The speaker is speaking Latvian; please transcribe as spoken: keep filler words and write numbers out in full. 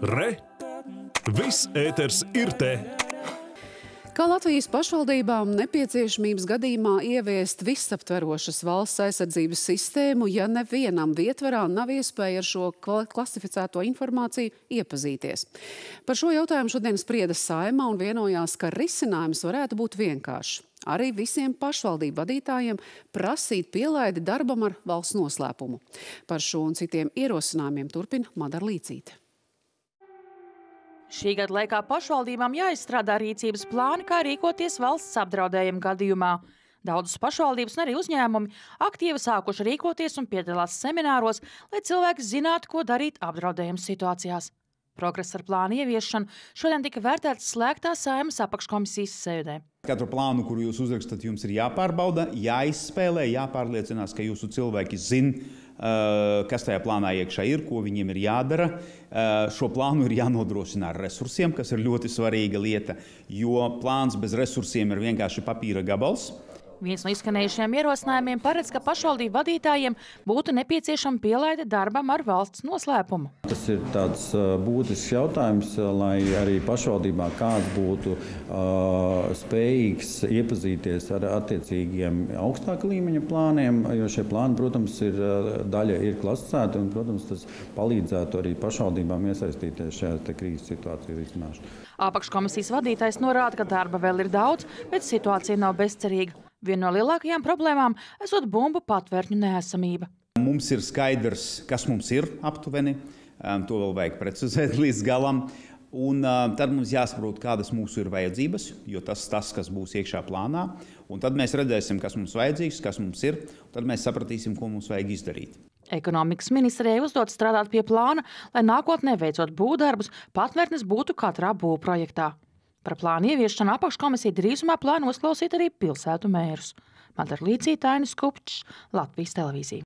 Re! Viss ēters ir te! Kā Latvijas pašvaldībām nepieciešamības gadījumā ieviest visaptverošas valsts aizsardzības sistēmu, ja nevienam vietvarā nav iespēja ar šo klasificēto informāciju iepazīties? Par šo jautājumu šodien sprieda Saeima un vienojās, ka risinājums varētu būt vienkāršs. Arī visiem pašvaldību vadītājiem prasīt pielaidi darbam ar valsts noslēpumu. Par šo un citiem ierosinājumiem turpina Madara Līcīte. Šī gada laikā pašvaldībām jāizstrādā rīcības plāni, kā rīkoties valsts apdraudējuma gadījumā. Daudzas pašvaldības un arī uzņēmumi aktīvi sākuši rīkoties un piedalās semināros, lai cilvēki zinātu, ko darīt apdraudējuma situācijās. Progress ar plānu ieviešanu šodien tika vērtēts slēgtā Saeimas apakškomisijas sēdē. Katru plānu, kuru jūs uzrakstat, jums ir jāpārbauda, jāizspēlē, jāpārliecinās, ka jūsu cilvēki zina, kas tajā plānā iekšā ir, ko viņiem ir jādara. Šo plānu ir jānodrošina ar resursiem, kas ir ļoti svarīga lieta, jo plāns bez resursiem ir vienkārši papīra gabals. Viens no izskanējušiem ierosinājumiem paredz, ka pašvaldību vadītājiem būtu nepieciešama pielaide darbam ar valsts noslēpumu. Tas ir tāds būtisks jautājums, lai arī pašvaldībā kāds būtu uh, spējīgs iepazīties ar attiecīgiem augstāka līmeņa plāniem, jo šie plāni, protams, ir daļa ir klasificēti un, protams, tas palīdzētu arī pašvaldībām iesaistīties šajā te krīzes situāciju risināšanā. Apakškomisijas vadītājs norāda, ka darba vēl ir daudz, bet situācija nav bezcerīga. Viena no lielākajām problēmām esot bumbu patvērtņu neesamība. Mums ir skaidrs, kas mums ir aptuveni, to vēl vajag precizēt līdz galam. Un tad mums jāsaprot, kādas mūsu ir vajadzības, jo tas tas, kas būs iekšā plānā. Un tad mēs redzēsim, kas mums vajadzīgs, kas mums ir, un tad mēs sapratīsim, ko mums vajag izdarīt. Ekonomikas ministrijai uzdot strādāt pie plāna, lai nākotnē veicot būvdarbus, patvērtnes būtu katrā būvprojektā. Par plānu ieviešanu apakškomisija drīzumā plāno uzklausīt arī pilsētu mērus. Madara Līcīte, Ainis Kupčs, Latvijas televīzija.